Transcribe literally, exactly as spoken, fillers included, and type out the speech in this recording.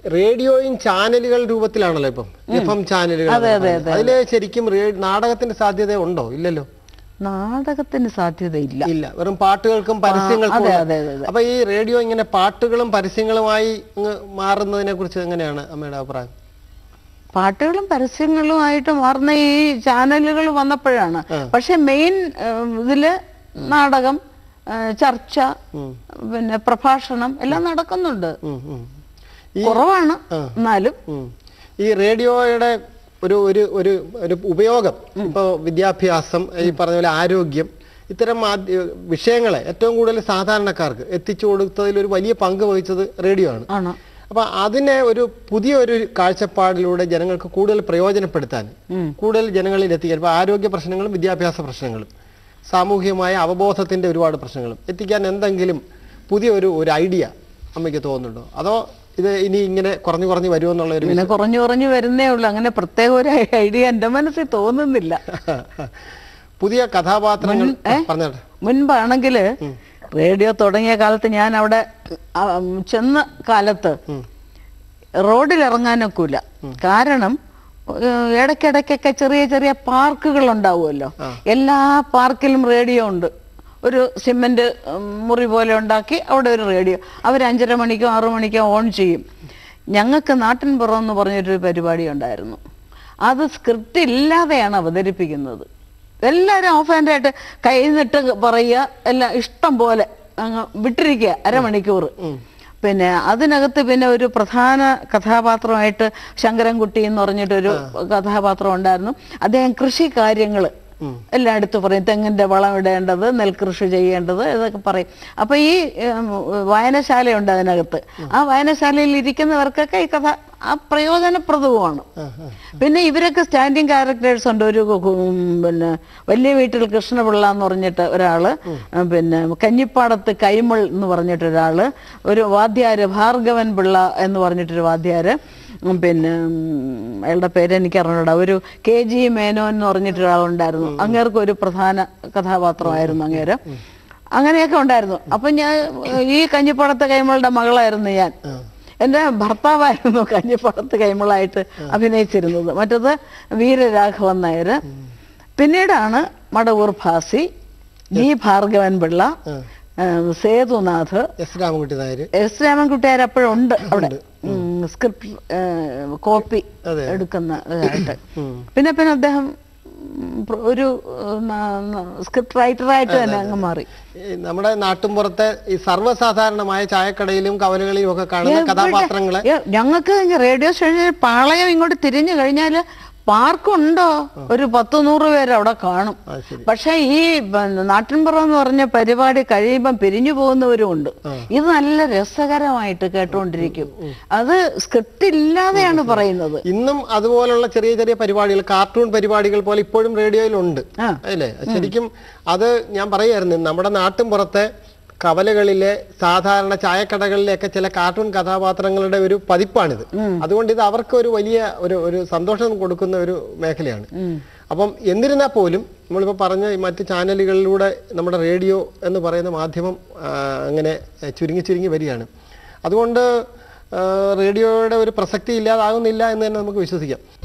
റേഡിയോയും ചാനലുകൾ രൂപത്തിലാണല്ലോ ഇപ്പം എഫ് എം ചാനലുകൾ. അതില് ശരിക്കും നാടകത്തിന്റെ സാധ്യത ഉണ്ടോ? ഇല്ലല്ലോ. നാടകത്തിന് സാധ്യതയില്ല. ഇല്ല, വെറും പാട്ടുകൾക്കും പരസ്യങ്ങൾക്കും. അപ്പൊ ഈ റേഡിയോ ഇങ്ങനെ പാട്ടുകളും പരസ്യങ്ങളുമായി മാറുന്നതിനെ കുറിച്ച് എങ്ങനെയാണ് അമ്മയുടെ അഭിപ്രായം? പാട്ടുകളും പരസ്യങ്ങളുമായിട്ട് മാറുന്ന ഈ ചാനലുകൾ വന്നപ്പോഴാണ്. പക്ഷെ മെയിൻ ഇതില് നാടകം, ചർച്ച, പിന്നെ പ്രഭാഷണം എല്ലാം നടക്കുന്നുണ്ട്. കുറവാണ് എന്നാലും. ഈ റേഡിയോയുടെ ഒരു ഒരു ഒരു ഒരു ഉപയോഗം ഇപ്പൊ വിദ്യാഭ്യാസം, ഈ പറഞ്ഞ പോലെ ആരോഗ്യം, ഇത്തരം വിഷയങ്ങളെ ഏറ്റവും കൂടുതൽ സാധാരണക്കാർക്ക് എത്തിച്ചു കൊടുത്തതിൽ ഒരു വലിയ പങ്ക് വഹിച്ചത് റേഡിയോ ആണ്. അപ്പൊ അതിനെ ഒരു പുതിയ ഒരു കാഴ്ചപ്പാടിലൂടെ ജനങ്ങൾക്ക് കൂടുതൽ പ്രയോജനപ്പെടുത്താൻ, കൂടുതൽ ജനങ്ങളിൽ എത്തിക്കാൻ, ഇപ്പൊ ആരോഗ്യ പ്രശ്നങ്ങളും വിദ്യാഭ്യാസ പ്രശ്നങ്ങളും സാമൂഹികമായ അവബോധത്തിന്റെ ഒരുപാട് പ്രശ്നങ്ങളും എത്തിക്കാൻ എന്തെങ്കിലും പുതിയ ഒരു ഒരു ഐഡിയ അമ്മയ്ക്ക് തോന്നുന്നുണ്ടോ? അതോ ഇത് ഇനി ഇങ്ങനെ കുറഞ്ഞു കുറഞ്ഞു വരുമെന്നുള്ള ഒരു ഇങ്ങനെ കുറഞ്ഞു കുറഞ്ഞു വരുന്നേ ഉള്ളൂ. അങ്ങനെ പ്രത്യേക ഒരു ഐഡിയ എന്റെ മനസ്സിൽ തോന്നുന്നില്ല. പുതിയ കഥാപാത്രങ്ങൾ പറഞ്ഞോട്ടെ. മുൻപാണെങ്കില് റേഡിയോ തുടങ്ങിയ കാലത്ത് ഞാൻ അവിടെ ചെന്ന കാലത്ത് റോഡിൽ ഇറങ്ങാനൊക്കില്ല. കാരണം ഇടയ്ക്കിടയ്ക്കൊക്കെ ചെറിയ ചെറിയ പാർക്കുകൾ ഉണ്ടാവുമല്ലോ. എല്ലാ പാർക്കിലും റേഡിയോ ഉണ്ട്. ഒരു സിമെന്റ് മുറി പോലെ ഉണ്ടാക്കി അവിടെ ഒരു റേഡിയോ അവർ അഞ്ചര മണിക്കോ ആറു മണിക്കോ ഓൺ ചെയ്യും. ഞങ്ങൾക്ക് നാട്ടിൻപുറം എന്ന് പറഞ്ഞൊരു പരിപാടി ഉണ്ടായിരുന്നു. അത് സ്ക്രിപ്റ്റ് ഇല്ലാതെയാണ് അവതരിപ്പിക്കുന്നത്. എല്ലാവരും ഓഫ് ഹാൻഡ് ആയിട്ട് കൈ നിട്ട് പറയുക, എല്ലാം ഇഷ്ടം പോലെ അങ്ങ് വിട്ടിരിക്കുക അരമണിക്കൂർ. പിന്നെ അതിനകത്ത് പിന്നെ ഒരു പ്രധാന കഥാപാത്രമായിട്ട് ശങ്കരൻകുട്ടി എന്ന് പറഞ്ഞിട്ടൊരു കഥാപാത്രം ഉണ്ടായിരുന്നു. അദ്ദേഹം കൃഷി കാര്യങ്ങൾ എല്ലായിടത്തും പറയും. തെങ്ങിന്റെ വളം ഇടേണ്ടത്, നെൽകൃഷി ചെയ്യേണ്ടത്, ഇതൊക്കെ പറയും. അപ്പൊ ഈ വായനശാലയുണ്ട് അതിനകത്ത്. ആ വായനശാലയിൽ ഇരിക്കുന്നവർക്കൊക്കെ ഈ കഥ ആ പ്രയോജനപ്രദവുമാണ്. പിന്നെ ഇവരൊക്കെ സ്റ്റാൻഡിങ് ക്യാരക്ടേഴ്സ് ഉണ്ട്. ഒരു പിന്നെ വലിയ വീട്ടിൽ കൃഷ്ണപിള്ള എന്ന് പറഞ്ഞിട്ട് ഒരാള്, പിന്നെ കഞ്ഞിപ്പാടത്ത് കൈമൾ എന്ന് പറഞ്ഞിട്ടൊരാള്, ഒരു വാദ്യാര് ഭാർഗവൻ പിള്ള എന്ന് പറഞ്ഞിട്ടൊരു വാദ്യാര്, പിന്നെ അയാളുടെ പേര് എനിക്ക് അറിഞ്ഞൂടാ, ഒരു കെ ജി മേനോൻ എന്ന് പറഞ്ഞിട്ടൊരാളുണ്ടായിരുന്നു. അങ്ങേർക്ക് ഒരു പ്രധാന കഥാപാത്രമായിരുന്നു അങ്ങേര്. അങ്ങനെയൊക്കെ ഉണ്ടായിരുന്നു. അപ്പൊ ഞാൻ ഈ കഞ്ഞിപ്പാടത്തെ കൈമളുടെ മകളായിരുന്നു ഞാൻ. എൻ്റെ ഭർത്താവായിരുന്നു കഞ്ഞിപ്പാടത്ത് കൈമളായിട്ട് അഭിനയിച്ചിരുന്നത്. മറ്റത് വീരരാഘവൻ നായർ. പിന്നീടാണ് Madavoor Bhasi, G Bhargavan Pillai, Sethunath, S Ramankutty Nair. S Ramankutty Nair അപ്പോഴുണ്ട് അവിടെ സ്ക്രിപ്റ്റ് കോപ്പി എടുക്കുന്നതായിട്ട്. പിന്നെ പിന്നെ അദ്ദേഹം ഒരു സ്ക്രിപ്റ്റ് റൈറ്ററായിട്ട് തന്നെ അങ്ങ് മാറി. നമ്മുടെ നാട്ടിൻപുറത്തെ ഈ സർവ്വസാധാരണമായ ചായക്കടയിലും കവലകളിലും ഒക്കെ കാണുന്ന കഥാപാത്രങ്ങളെ ഞങ്ങൾക്ക് റേഡിയോ സ്റ്റേഷനിൽ പാളയം ഇങ്ങോട്ട് തിരിഞ്ഞു കഴിഞ്ഞാല് പാർക്കുണ്ടോ ഒരു പത്ത് നൂറ് പേര് അവിടെ കാണും. പക്ഷെ ഈ നാട്ടിൻപുറം എന്ന് പറഞ്ഞ പരിപാടി കഴിയുമ്പം പിരിഞ്ഞു പോകുന്നവരും ഉണ്ട്. ഇത് നല്ല രസകരമായിട്ട് കേട്ടുകൊണ്ടിരിക്കും. അത് സ്ക്രിപ്റ്റ് ഇല്ലാതെയാണ് പറയുന്നത്. ഇന്നും അതുപോലുള്ള ചെറിയ ചെറിയ പരിപാടികൾ, കാർട്ടൂൺ പരിപാടികൾ പോലെ ഇപ്പോഴും റേഡിയോയിലുണ്ട് അല്ലേ? ശരിക്കും അത് ഞാൻ പറയായിരുന്നു, നമ്മുടെ നാട്ടിൻപുറത്തെ കവലകളിലെ സാധാരണ ചായക്കടകളിലെയൊക്കെ ചില കാർട്ടൂൺ കഥാപാത്രങ്ങളുടെ ഒരു പതിപ്പാണിത്. അതുകൊണ്ട് ഇത് അവർക്ക് ഒരു വലിയ ഒരു ഒരു സന്തോഷം കൊടുക്കുന്ന ഒരു മേഖലയാണ്. അപ്പം എന്നിരുന്നാൽ പോലും നമ്മളിപ്പോൾ പറഞ്ഞ മറ്റ് ചാനലുകളിലൂടെ നമ്മുടെ റേഡിയോ എന്ന് പറയുന്ന മാധ്യമം അങ്ങനെ ചുരുങ്ങി ചുരുങ്ങി വരികയാണ്. അതുകൊണ്ട് റേഡിയോയുടെ ഒരു പ്രസക്തി ഇല്ലാതാകുന്നില്ല എന്ന് തന്നെ നമുക്ക് വിശ്വസിക്കാം.